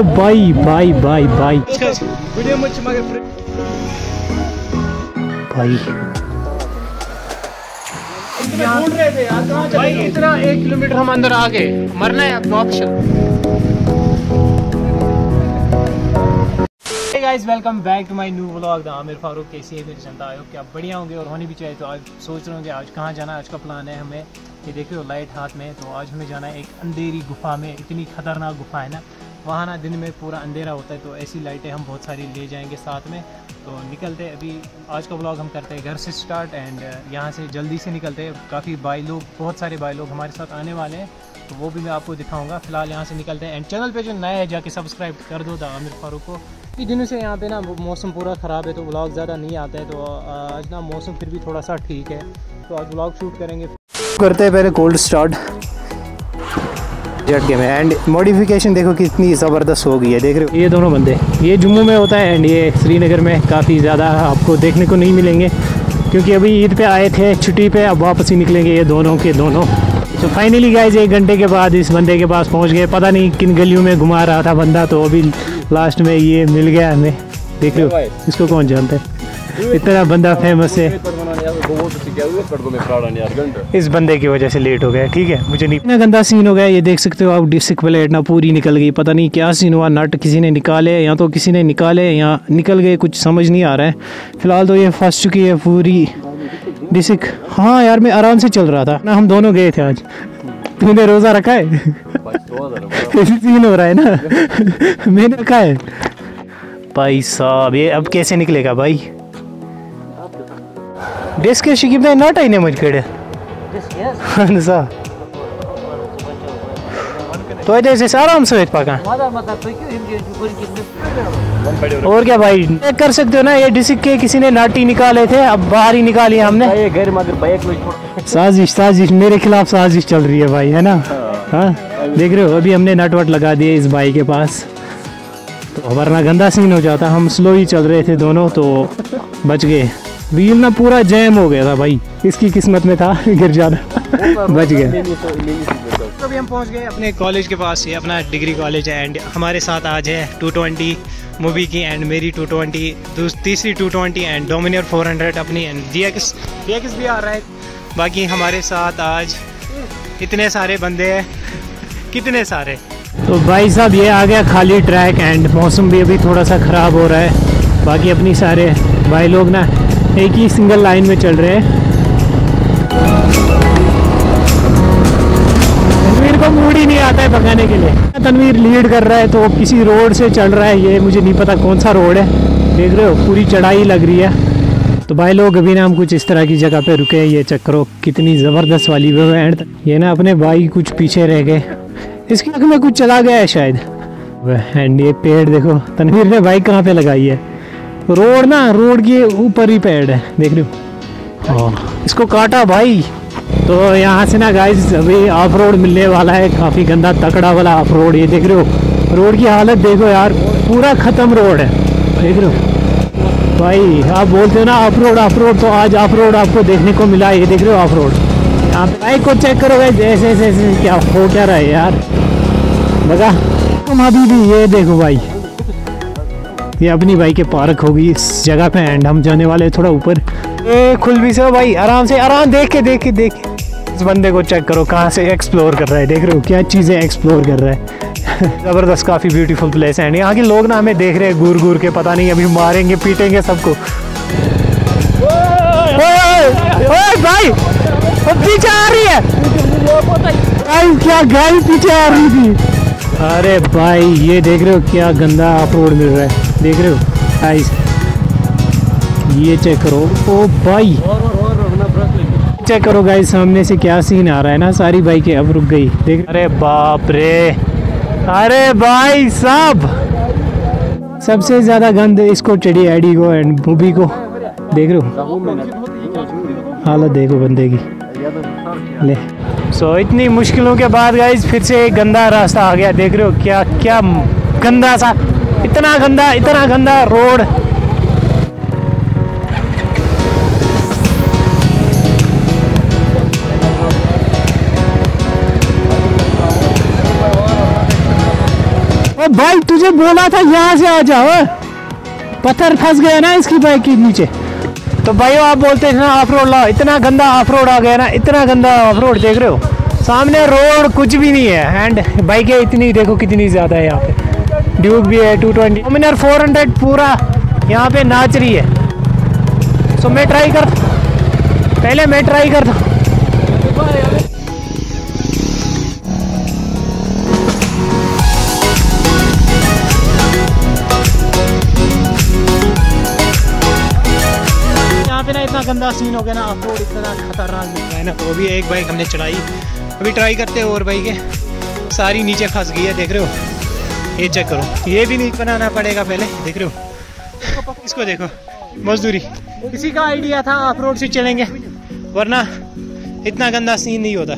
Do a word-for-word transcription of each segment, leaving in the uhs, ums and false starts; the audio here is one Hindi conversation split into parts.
भाई भाई भाई भाई भाई ढूंढ रहे थे यार, कहाँ चले भाई? इतना एक किलोमीटर हम अंदर आ गए, मरना है आपको option. Hey guys, welcome back to my new vlog the Aamir Farooq. कैसी है मेरी जनता? आयोग कि आप बढ़िया होंगे और होनी भी चाहिए। तो आज सोच रहे होंगे आज कहाँ जाना है। आज का प्लान है हमें, ये देख रहे हो लाइट हाथ में, तो आज हमें जाना है एक अंधेरी गुफा में। इतनी खतरनाक गुफा है ना, वहाँ ना दिन में पूरा अंधेरा होता है, तो ऐसी लाइटें हम बहुत सारी ले जाएंगे साथ में। तो निकलते अभी आज का व्लॉग हम करते हैं घर से स्टार्ट एंड यहाँ से जल्दी से निकलते हैं। काफ़ी भाई लोग, बहुत सारे भाई लोग हमारे साथ आने वाले हैं, तो वो भी मैं आपको दिखाऊंगा। फिलहाल यहाँ से निकलते हैं एंड चैनल पे जो नया है जाके सब्सक्राइब कर दो द आमिर फारूक को। कई दिनों से यहाँ पे ना मौसम पूरा ख़राब है, तो व्लॉग ज़्यादा नहीं आता है। तो आज ना मौसम फिर भी थोड़ा सा ठीक है, तो आज व्लॉग शूट करेंगे। करते हैं पहले कोल्ड स्टार्ट जेट के में एंड मॉडिफिकेशन देखो कितनी ज़बरदस्त हो गई है। देख रहे हो ये दोनों बंदे, ये जम्मू में होता है एंड ये श्रीनगर में काफ़ी ज़्यादा आपको देखने को नहीं मिलेंगे, क्योंकि अभी ईद पे आए थे छुट्टी पे, अब वापस ही निकलेंगे ये दोनों के दोनों। तो फाइनली गाइस एक घंटे के बाद इस बंदे के पास पहुंच गए। पता नहीं किन गलियों में घुमा रहा था बंदा, तो अभी लास्ट में ये मिल गया हमें। देख रहे हो इसको कौन जानता है, इतना बंदा फेमस है। इस बंदे की वजह से लेट हो गया, ठीक है, मुझे नहीं। इतना गंदा सीन हो गया, ये देख सकते हो आप, डिस्क प्लेट ना पूरी निकल गई। पता नहीं क्या सीन हुआ, नट किसी ने निकाले या तो किसी ने निकाले या निकल गए, कुछ समझ नहीं आ रहा है। फिलहाल तो ये फंस चुकी है पूरी डिस्क। हाँ यार मैं आराम से चल रहा था ना, हम दोनों गए थे आज। तूने रोज़ा रखा है? सीन हो रहा है ना। मैंने रखा है भाई साहब। ये अब कैसे निकलेगा भाई? डिस्क के शिकिब ने नट आई ने मुझ केड़े सा तो ऐसे सारा हम सवेत पाका। और क्या भाई चेक कर सकते हो ना, ये डिस्क के किसी ने नट ही निकाले थे, अब बाहर ही निकाली हमने। साजिश साजिश मेरे खिलाफ साजिश चल रही है भाई, है ना? हाँ देख रहे हो, अभी हमने नट वट लगा दिए इस भाई के पास, तो वरना गंदा सीन हो जाता। हम स्लो ही चल रहे थे दोनों, तो बच गए। व्हील ना पूरा जैम हो गया था भाई, इसकी किस्मत में था गिर जाना, बच गया। तो अभी हम पहुंच गए अपने कॉलेज के पास। ये अपना डिग्री कॉलेज है एंड हमारे साथ आज है टू ट्वेंटी मूवी की एंड मेरी टू ट्वेंटी, तीसरी two twenty and Dominar four hundred अपनी and D X D X भी आ रहा है। बाकी हमारे साथ आज इतने सारे बंदे हैं, कितने सारे। तो भाई साहब ये आ गया खाली ट्रैक एंड मौसम भी अभी थोड़ा सा ख़राब हो रहा है। बाकी अपनी सारे भाई लोग ना एक ही सिंगल लाइन में चल रहे हैं। तनवीर को मूड ही नहीं आता है भगाने के लिए। तनवीर लीड कर रहा है, तो किसी रोड से चल रहा है, ये मुझे नहीं पता कौन सा रोड है। देख रहे हो पूरी चढ़ाई लग रही है। तो भाई लोग अभी ना हम कुछ इस तरह की जगह पे रुके हैं। ये चेक करो कितनी ज़बरदस्त वाली व्यू है। एंड ये ना अपने भाई कुछ पीछे रह गए, इसकी आँख में कुछ चला गया है शायद। एंड ये पेड़ देखो, तनवीर ने बाइक कहाँ पे लगाई है? रोड ना, रोड के ऊपर ही पेड़ है, देख रहे हो। इसको काटा भाई। तो यहाँ से ना गाइस अभी ऑफ रोड मिलने वाला है, काफ़ी गंदा तकड़ा वाला ऑफ रोड। ये देख रहे हो रोड की हालत देखो यार, पूरा ख़त्म रोड है, देख रहे हो भाई। आप बोलते हो ना ऑफ रोड ऑफ रोड, तो आज ऑफ रोड आपको देखने को मिला। ये देख रहे हो ऑफ रोड। यहाँ पे बाइक को चेक करो गाइस, ऐसे ऐसे ऐसे क्या हो क्या रहा है यार, बगा तुम अभी भी। ये देखो भाई, ये अपनी बाइक के पार्क होगी इस जगह पे एंड हम जाने वाले थोड़ा ऊपर। ए खुल भी से भाई, आराम से, आराम देख के देख के देख के इस बंदे को चेक करो कहाँ से एक्सप्लोर कर रहा है। देख रहे हो क्या चीज़ें एक्सप्लोर कर रहा है। ज़बरदस्त, काफ़ी ब्यूटीफुल प्लेस है एंड यहाँ के लोग ना हमें देख रहे हैं घूर घूर के, पता नहीं अभी मारेंगे पीटेंगे सबको। ओए भाई पीछे आ रही है भाई, क्या गाड़ी पीछे आ रही थी। अरे भाई ये देख रहे हो क्या गंदा ऑफ रोड मिल रहा है, देख रहे हो गाइस, ये चेक करो। ओ भाई चेक करो गाइस, सामने से क्या सीन आ रहा है ना, सारी बाइकें अब रुक गई, देख। अरे बाप रे, अरे भाई साहब सबसे ज़्यादा गंद इसको चढ़ी एडी को एंड मूवी को, देख रहे हो हालत देखो बंदे की। ले सो so, इतनी मुश्किलों के बाद गाइस फिर से एक गंदा रास्ता आ गया। देख रहे हो क्या क्या गंदा सा, इतना गंदा इतना गंदा रोड। ओ भाई तुझे बोला था यहाँ से आ जाओ, पत्थर फंस गया ना इसकी बाइक के नीचे। तो भाई आप बोलते हैं ना ऑफ रोड लाओ, इतना गंदा ऑफ रोड आ गया ना, इतना गंदा ऑफ रोड। देख रहे हो सामने रोड कुछ भी नहीं है, एंड बाइकें इतनी देखो कितनी ज़्यादा है यहाँ पे। ड्यूक भी है two twenty, Dominar four hundred पूरा यहाँ पे नाच रही है। सो मैं ट्राई कर पहले मैं ट्राई करता हूँ। यहाँ पे ना इतना गंदा सीन हो गया ना, ऑफ रोड इतना खतरनाक दिख रहा है ना। तो अभी एक बाइक हमने चढ़ाई, अभी ट्राई करते हैं और बाइकें सारी नीचे फंस गई है। देख रहे हो ये चेक करो, ये भी नहीं बनाना पड़ेगा पहले। देख रहे हो इसको देखो, मजदूरी। किसी का आइडिया था ऑफ रोड से चलेंगे, वरना इतना गंदा सीन नहीं होता।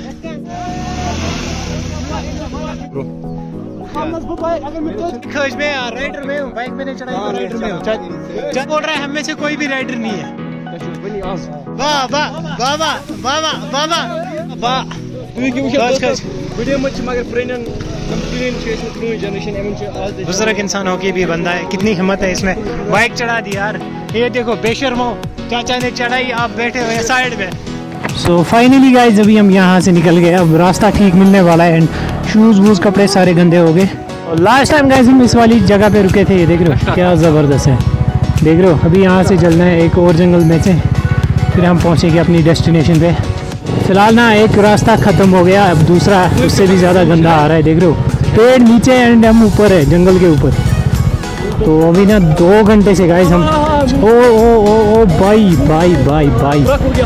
खोज में राइडर में हूँ, बाइक मैंने चढ़ाई तो राइडर में हूँ। जब बोल रहा है हम में से कोई भी राइडर नहीं है। वाह वाह वाह वाह वाह वाह वाह वाह। बुजुर्ग इंसान होके भी बंदा है, कितनी हिम्मत है इसमें, बाइक चढ़ा दी यार। ये देखो बेशर्मो चाचा ने चढ़ाई, आप बैठे हुए साइड में। सो फाइनली गाइस अभी हम यहाँ से निकल गए, अब रास्ता ठीक मिलने वाला है। एंड शूज वूज कपड़े सारे गंदे हो गए। और लास्ट टाइम गाइस हम इस वाली जगह पे रुके थे, ये देख रहे हो क्या ज़बरदस्त है। देख रहे हो अभी यहाँ से चलना है एक और जंगल में से, फिर हम पहुँचेंगे अपनी डेस्टिनेशन पे। फिलहाल ना एक रास्ता ख़त्म हो गया, अब दूसरा उससे भी ज़्यादा गंदा आ रहा है। देख रहे हो पेड़ नीचे एंड हम ऊपर है जंगल के ऊपर। तो अभी ना दो घंटे से गाइस हम ओ ओ ओ ओ भाई भाई भाई भाई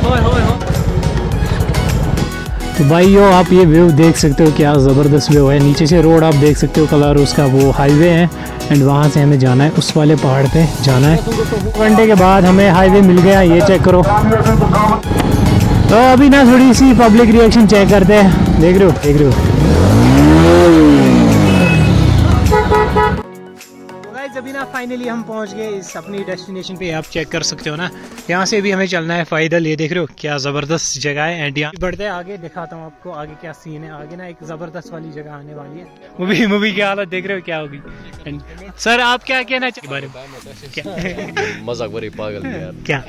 तो भाई यो आप ये व्यू देख सकते हो, क्या ज़बरदस्त व्यू है। नीचे से रोड आप देख सकते हो, कलर उसका वो हाईवे है। एंड वहाँ से हमें जाना है, उस वाले पहाड़ पे जाना है। दो घंटे के बाद हमें हाईवे मिल गया, ये चेक करो। तो अभी ना थोड़ी सी पब्लिक रिएक्शन चेक करते हैं। देख रहे हो देख रहे हो अभी ना फाइनली हम पहुंच गए इस अपनी डेस्टिनेशन पे। आप चेक कर सकते हो ना, यहाँ से भी हमें चलना है पैदल। ये देख रहे हो क्या जबरदस्त जगह है। एंड यहाँ बढ़ते हैं आगे, दिखाता हूँ आपको आगे क्या सीन है। आगे ना एक जबरदस्त वाली जगह आने वाली है। मूवी मूवी की हालत देख रहे हो क्या होगी। एंड सर आप क्या कहना चाहिए बारे में? मजाक बड़ी पागल यार, क्या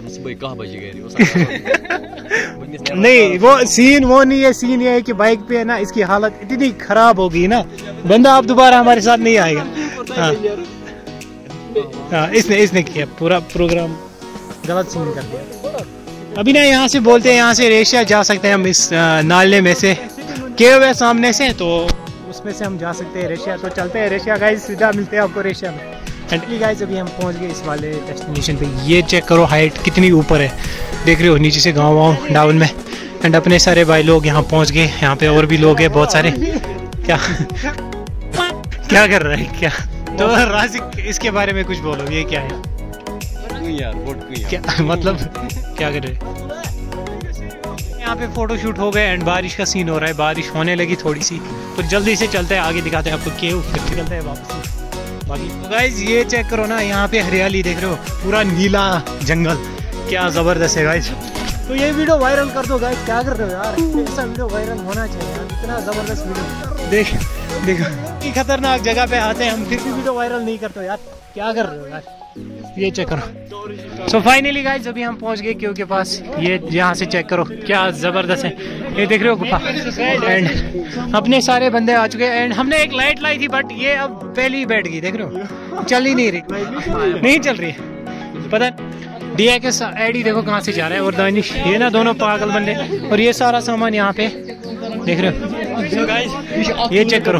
नहीं वो सीन वो नहीं है। सीन ये है कि बाइक पे है ना इसकी हालत इतनी खराब होगी ना, बंदा आप दोबारा हमारे साथ नहीं आएगा। हाँ हाँ इसने इसने किया पूरा प्रोग्राम गलत सीन कर दिया। अभी ना यहाँ से बोलते हैं यहाँ से रेशिया जा सकते हैं हम, इस नाले में से केव है सामने से, तो उसमें से हम जा सकते हैं रेशिया। तो चलते हैं रेशिया गाइस, सीधा मिलते हैं आपको रेशिया में। एंड गाइस अभी हम पहुँच गए इस वाले डेस्टिनेशन पे। ये चेक करो हाइट कितनी ऊपर है, देख रहे हो नीचे से गाँव वाँव डाउन में। एंड अपने सारे भाई लोग यहाँ पहुँच गए। यहाँ पे और भी लोग हैं बहुत सारे। क्या क्या कर रहा है क्या? तो राजिक इसके बारे में कुछ बोलो, ये क्या है यार? क्या मतलब क्या कर रहे? यहाँ पे फोटो शूट हो गए एंड बारिश का सीन हो रहा है, बारिश होने लगी थोड़ी सी। तो जल्दी से चलते हैं आगे, दिखाते हैं आपको केव, फिर निकलते हैं वापस। बाकी तो गाइस ये चेक करो ना, यहाँ पे हरियाली देख रहे हो, पूरा नीला जंगल, क्या जबरदस्त है गाइस। तो ये वीडियो वायरल कर दो गाइस, क्या कर रहे हो यार? ऐसा वीडियो वायरल होना चाहिए यार, इतना जबरदस्त वीडियो। देख देखो कि खतरनाक जगह पे आते हैं हम, फिर भी वीडियो वायरल नहीं करते यार, क्या कर रहे हो यार? ये चेक करो। सो फाइनली गाइस अभी हम पहुंच गए केव के पास। ये यहाँ से चेक करो क्या जबरदस्त है, ये देख रहे हो गुफा। एंड अपने सारे बंदे आ चुके हैं। एंड हमने एक लाइट लाई थी बट ये अब पहले ही बैठ गई, देख रहे हो चल ही नहीं रही, नहीं चल रही है। पता डिया के आईडी देखो कहाँ से जा रहा है। और दानिश ये ना दोनों पागल बंदे, और ये सारा सामान यहाँ पे देख रहे हो। so guys, ये चेक करो,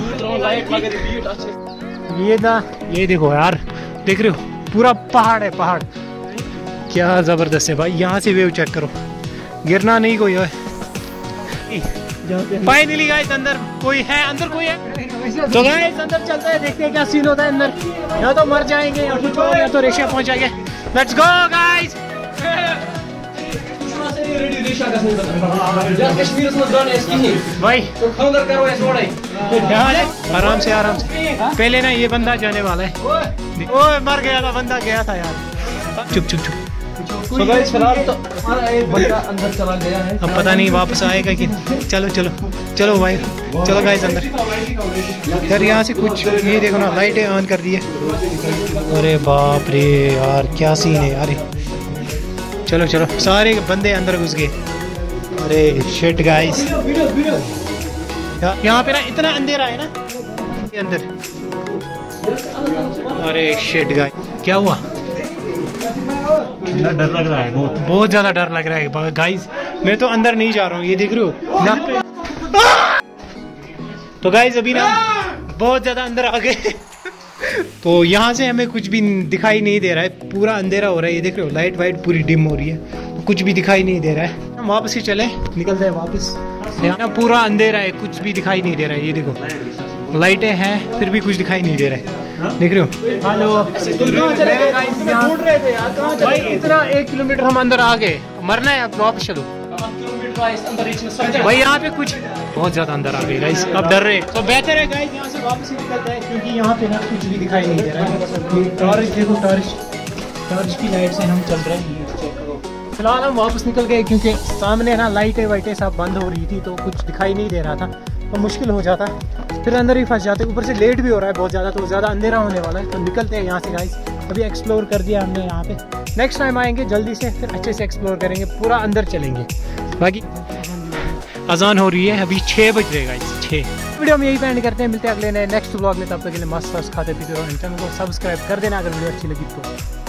ये ना ये देखो यार, देख रहे हो पूरा पहाड़ है, पहाड़ क्या जबरदस्त है भाई। यहाँ से व्यू चेक करो, गिरना नहीं कोई है। फाइनली गाइस अंदर कोई है, अंदर कोई है। तो गाइस अंदर चलते हैं, देखते हैं क्या सीन होता है अंदर। या तो मर जाएंगे या कुछ और, या तो रेशिया पहुंच जाएंगे। Let's go guys. भाई आराम से आराम से, पहले ना ये बंदा जाने वाला है। ओए मर गया था बंदा, गया था यार। चुप चुप चुप So guys, फिलहाल तो हमारा एक बंदा अंदर चला गया है। अब पता नहीं वापस आएगा कि चलो चलो चलो भाई चलो गाइस अंदर। यार यहाँ से कुछ ये देखो ना, लाइटें ऑन कर दी है। अरे बाप रे यार क्या सीन है यार। चलो चलो सारे बंदे अंदर घुस गए। अरे शिट गाइस, यहाँ पे ना इतना अंधेरा है ना ये अंदर। अरे शिट गाइस, क्या हुआ? डर लग रहा है बहुत बहुत ज्यादा डर लग रहा है गाइस। मैं तो अंदर नहीं जा रहा हूँ, ये देख रहे हो ना। तो गाइस अभी ना बहुत ज्यादा अंदर आ गए। तो यहाँ से हमें कुछ भी दिखाई नहीं दे रहा है, पूरा अंधेरा हो रहा है। ये देख रहे हो लाइट वाइट पूरी डिम हो रही है, तो कुछ भी दिखाई नहीं दे रहा है। हम वापस ही चले, निकलते हैं वापस। यहाँ पूरा अंधेरा है, कुछ भी दिखाई नहीं दे रहा है। ये देखो लाइटें हैं फिर भी कुछ दिखाई नहीं दे रहा है, देख रहे हो। हेलो भाई, इतना एक किलोमीटर हम अंदर आ गए, मरना है अब वापस चलो भाई। यहाँ पे कुछ बहुत ज्यादा अंदर आ गए गाइस, अब डर रहे। तो बेहतर है गाइस यहाँ से वापस ही निकलता है, क्योंकि यहाँ पे ना कुछ भी दिखाई नहीं दे रहा है। टॉर्च देखो, टॉर्च टॉर्च की लाइट से हम चल रहे हैं। चेक करो। फिलहाल हम वापस निकल गए क्योंकि सामने ना लाइटें वाइटें सब बंद हो रही थी, तो कुछ दिखाई नहीं दे रहा था, तो मुश्किल हो जाता, फिर अंदर ही फंस जाते। ऊपर से लेट भी हो रहा है बहुत ज़्यादा, तो ज़्यादा अंधेरा होने वाला है। तो निकलते हैं यहाँ से गाइस। अभी एक्सप्लोर कर दिया हमने यहाँ पे, नेक्स्ट टाइम आएंगे जल्दी से, फिर अच्छे से एक्सप्लोर करेंगे, पूरा अंदर चलेंगे। बाकी अजान हो रही है, अभी छः बज रहे गाइस, छः। वीडियो में यही एंड करते हैं, मिलते हैं अगले नए नेक्स्ट व्लॉग में। तब तक के लिए मस्त मस्त खाते पीते रहो। चैनल को सब्सक्राइब कर देना अगर वीडियो अच्छी लगी तो।